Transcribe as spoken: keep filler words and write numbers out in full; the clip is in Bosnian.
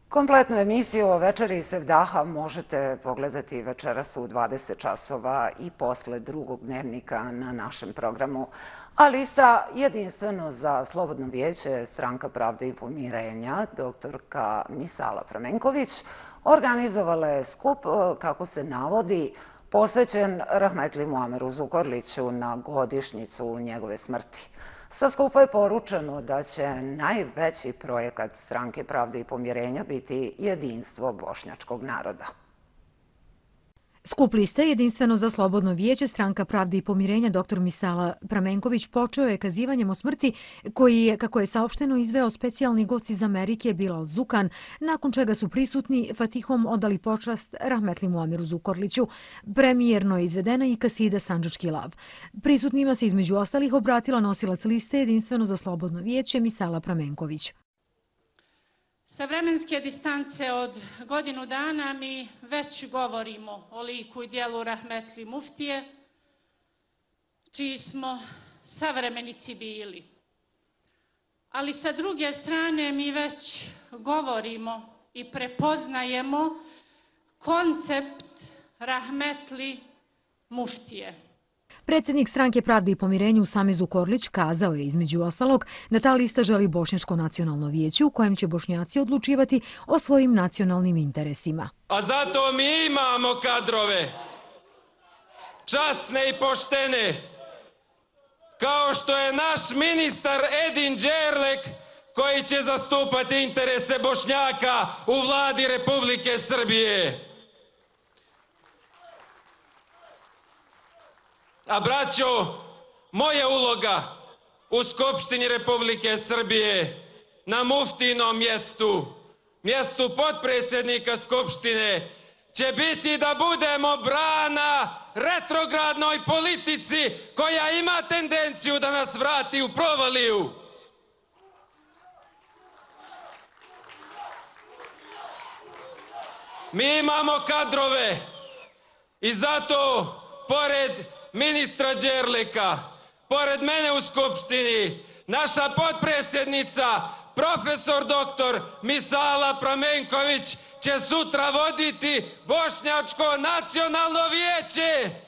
Kompletnu emisiju o večeri Sevdaha možete pogledati večeras u dvadeset časova i posle drugog dnevnika na našem programu. A lista Jedinstveno za slobodno vijeće Stranka pravde i pomirenja, doktorka Misala Pramenković, organizovala je skup, kako se navodi, posvećen rahmetli Muameru Zukorliću na godišnjicu njegove smrti. Sa skupa je poručeno da će najveći projekat Stranke pravde i pomirenja biti jedinstvo bošnjačkog naroda. Skup liste Jedinstveno za slobodno vijeće Stranka pravde i pomirenja dr Misala Pramenković počeo je kazivanjem o smrti koji je, kako je saopšteno, izveo specijalni gost iz Amerike Bilal Zukan, nakon čega su prisutni Fatihom odali počast rahmetli Muameru Zukorliću. Premijerno je izvedena i kasida Sandžački lav. Prisutnima se između ostalih obratila nosilac liste Jedinstveno za slobodno vijeće Misala Pramenković. Sa vremenske distance od godinu dana mi već govorimo o liku i dijelu rahmetli muftije, čiji smo savremenici bili. Ali sa druge strane mi već govorimo i prepoznajemo koncept rahmetli muftije. Predsjednik Stranke pravde i pomirenja Usame Zukorlić kazao je između ostalog da ta lista želi Bošnjačko nacionalno vijeće u kojem će Bošnjaci odlučivati o svojim nacionalnim interesima. A zato mi imamo kadrove, časne i poštene, kao što je naš ministar Edin Đerlek, koji će zastupati interese Bošnjaka u vladi Republike Srbije. A braćo, moja uloga u Skupštini Republike Srbije na muftinom mjestu, mjestu potpredsjednika Skupštine, će biti da budemo brana retrogradnoj politici koja ima tendenciju da nas vrati u provaliju. Mi imamo kadrove i zato, pored ministra Đerleka, pored mene u Skupštini, naša potpredsjednica, profesor doktor Misala Pramenković, će sutra voditi Bošnjačko nacionalno vijeće.